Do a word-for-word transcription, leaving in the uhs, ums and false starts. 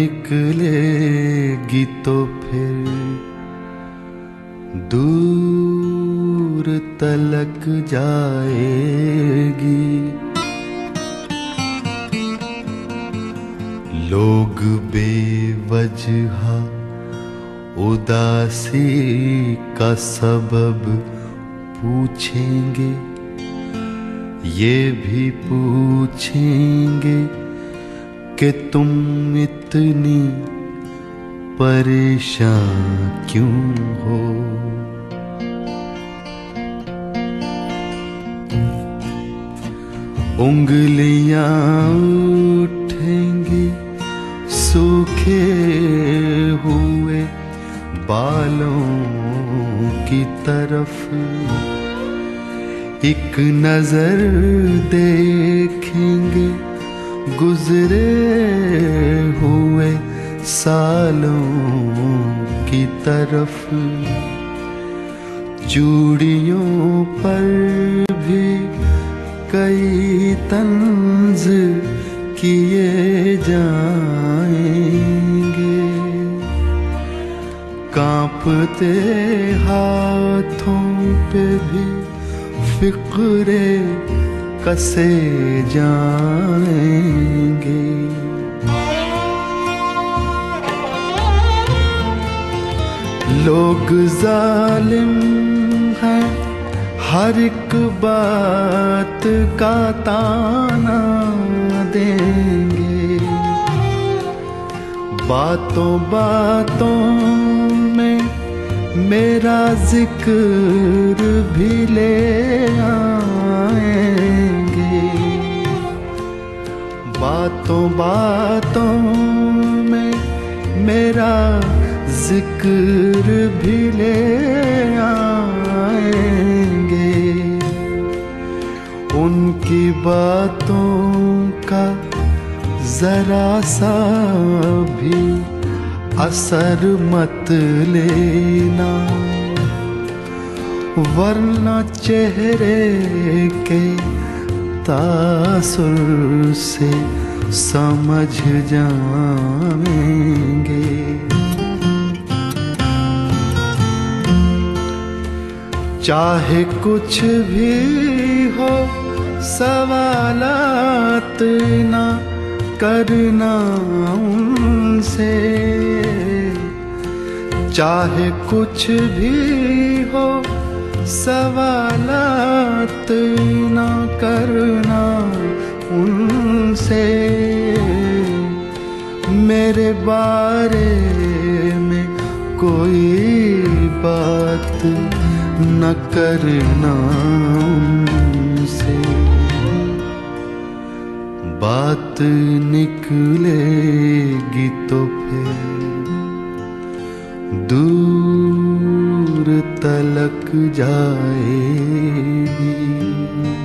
निकलेगी तो फिर दूर तलक जाएगी। लोग बेवजह उदासी का सबब पूछेंगे, ये भी पूछेंगे कि तुम इतनी परेशान क्यों हो। उंगलियां उठेंगी सूखे हुए बालों की तरफ, एक नजर देखेंगे गुजरे हुए सालों की तरफ। चूड़ियों पर भी कई तंज किए जाएंगे, कांपते हाथों पे भी फिक्रे कसे जाएंगे। लोग जालिम हैं, हर एक बात का ताना देंगे, बातों बातों में मेरा जिक्र भी ले आएंगे, बातों बातों में मेरा जिक्र भी ले आएंगे। उनकी बातों का जरा सा भी असर मत लेना, वरना चेहरे के तासुर से समझ जाएंगे। चाहे कुछ भी हो सवालात ना करना उनसे, चाहे कुछ भी हो सवालात ना करना उनसे। मेरे बारे में कोई बात न करना उनसे, बात निकलेगी तो फिर दूर तलक जाएगी।